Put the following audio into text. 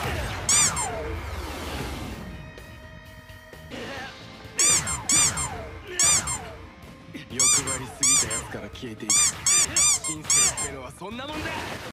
欲張りすぎたやつから消えていく。人生ってのはそんなもんだ。